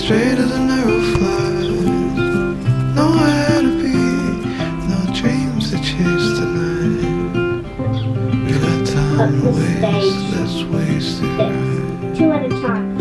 straight as an arrow flies. Nowhere to be, no dreams to chase tonight. We got time to waste, let's waste it right. Two at a time.